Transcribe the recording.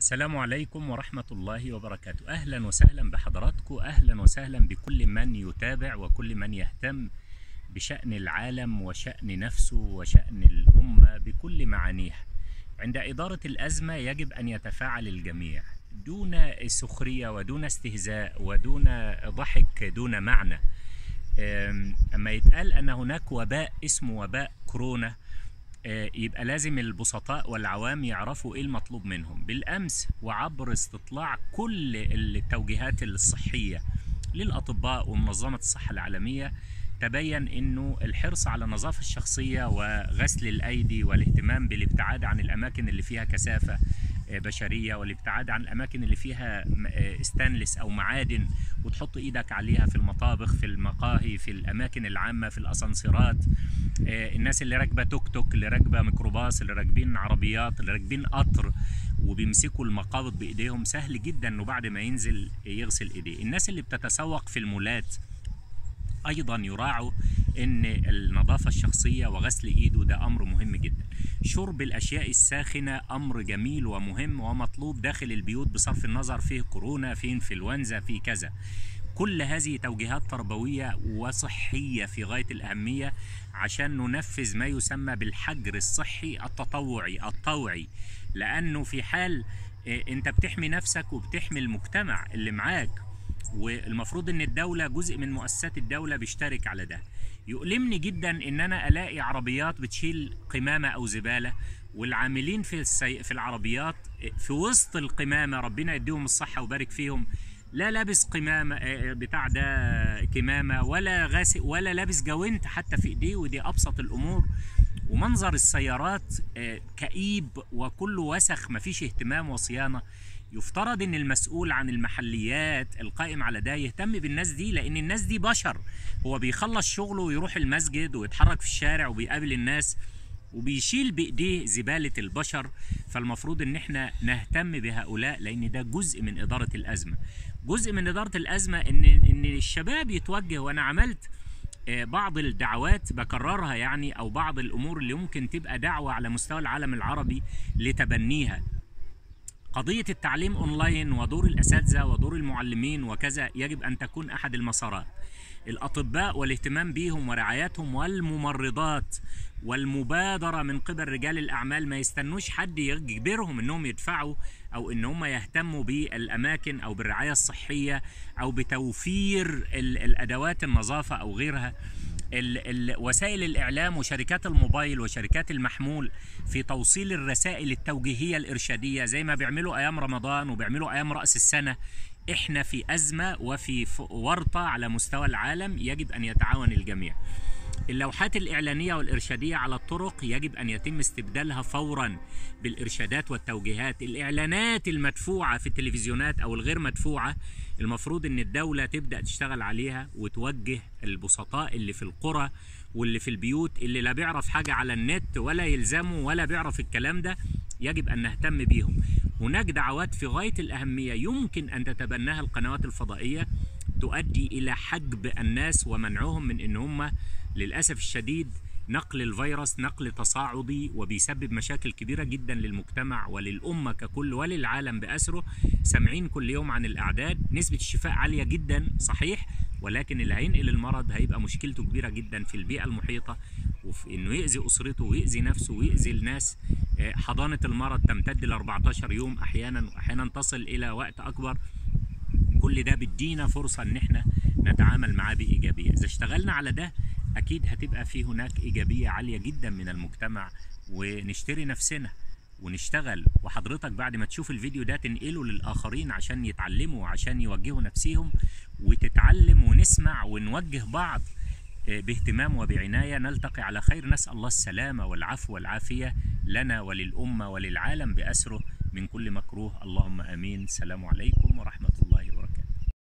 السلام عليكم ورحمة الله وبركاته. أهلا وسهلا بحضراتكم، أهلا وسهلا بكل من يتابع وكل من يهتم بشأن العالم وشأن نفسه وشأن الأمة بكل معانيها. عند إدارة الأزمة يجب أن يتفاعل الجميع دون سخرية ودون استهزاء ودون ضحك دون معنى. أما يتقال أن هناك وباء اسمه وباء كورونا، يبقى لازم البسطاء والعوام يعرفوا ايه المطلوب منهم. بالامس وعبر استطلاع كل التوجيهات الصحية للأطباء ومنظمة الصحة العالمية، تبين انه الحرص على النظافة الشخصية وغسل الايدي والاهتمام بالابتعاد عن الاماكن اللي فيها كثافة بشرية والابتعاد عن الاماكن اللي فيها استانلس او معادن وتحط ايدك عليها في المطابخ، في المقاهي، في الاماكن العامة، في الاسانسيرات، الناس اللي راكبه توك توك، اللي راكبه ميكروباص، اللي راكبين عربيات، اللي راكبين قطر وبيمسكوا المقابض بايديهم، سهل جدا انه بعد ما ينزل يغسل ايديه. الناس اللي بتتسوق في المولات ايضا يراعوا ان النظافه الشخصيه وغسل ايده ده امر مهم جدا. شرب الاشياء الساخنه امر جميل ومهم ومطلوب داخل البيوت بصرف النظر فيه كورونا، فيه انفلونزا، فيه كذا. كل هذه توجيهات تربوية وصحية في غاية الأهمية عشان ننفذ ما يسمى بالحجر الصحي الطوعي، لأنه في حال أنت بتحمي نفسك وبتحمي المجتمع اللي معاك، والمفروض أن الدولة جزء من مؤسسات الدولة بيشترك على ده. يؤلمني جدا أن أنا ألاقي عربيات بتشيل قمامة أو زبالة، والعاملين في العربيات في وسط القمامة، ربنا يديهم الصحة ويبارك فيهم، لا لابس قمامة بتاع ده كمامة ولا غاسق ولا لابس جوانت حتى في ايديه، ودي ابسط الامور. ومنظر السيارات كئيب وكله وسخ، مفيش اهتمام وصيانة. يفترض ان المسؤول عن المحليات القائم على ده يهتم بالناس دي، لان الناس دي بشر، هو بيخلص شغله ويروح المسجد ويتحرك في الشارع وبيقابل الناس وبيشيل بايديه زبالة البشر. فالمفروض ان احنا نهتم بهؤلاء، لان ده جزء من ادارة الازمة. جزء من ادارة الازمة ان الشباب يتوجه، وانا عملت بعض الدعوات بكررها يعني، او بعض الامور اللي ممكن تبقى دعوة على مستوى العالم العربي لتبنيها. قضية التعليم اونلاين ودور الاساتذة ودور المعلمين وكذا يجب ان تكون احد المسارات. الأطباء والاهتمام بيهم ورعايتهم، والممرضات، والمبادرة من قبل رجال الأعمال، ما يستنوش حد يجبرهم انهم يدفعوا او ان هم يهتموا بالأماكن او بالرعاية الصحية او بتوفير الأدوات النظافة او غيرها. وسائل الإعلام وشركات الموبايل وشركات المحمول في توصيل الرسائل التوجيهية الإرشادية زي ما بيعملوا أيام رمضان وبيعملوا أيام رأس السنة. احنا في أزمة وفي ورطة على مستوى العالم، يجب أن يتعاون الجميع. اللوحات الإعلانية والإرشادية على الطرق يجب أن يتم استبدالها فورا بالإرشادات والتوجيهات. الإعلانات المدفوعة في التلفزيونات أو الغير مدفوعة المفروض أن الدولة تبدأ تشتغل عليها وتوجه البسطاء اللي في القرى واللي في البيوت اللي لا بيعرف حاجة على النت ولا يلزمه ولا بيعرف الكلام ده، يجب أن نهتم بيهم. هناك دعوات في غاية الأهمية يمكن أن تتبناها القنوات الفضائية تؤدي إلى حجب الناس ومنعهم من أن هم للأسف الشديد نقل الفيروس نقل تصاعدي، وبيسبب مشاكل كبيرة جدا للمجتمع وللأمة ككل وللعالم بأسره. سامعين كل يوم عن الأعداد، نسبة الشفاء عالية جدا صحيح، ولكن اللي هينقل المرض هيبقى مشكلته كبيرة جدا في البيئة المحيطة، وفي انه يأذي أسرته ويأذي نفسه ويأذي الناس. حضانة المرض تمتد ل 14 يوم أحيانا، وأحيانا تصل إلى وقت أكبر. كل ده بيدينا فرصة ان احنا نتعامل معاه بإيجابية. إذا اشتغلنا على ده أكيد هتبقى في هناك إيجابية عالية جدا من المجتمع، ونشتري نفسنا ونشتغل. وحضرتك بعد ما تشوف الفيديو ده تنقله للآخرين عشان يتعلموا وعشان يوجهوا نفسيهم، وتتعلم ونسمع ونوجه بعض باهتمام وبعناية. نلتقي على خير، نسأل الله السلامة والعفو والعافية لنا وللأمة وللعالم بأسره من كل مكروه. اللهم آمين. السلام عليكم ورحمة الله.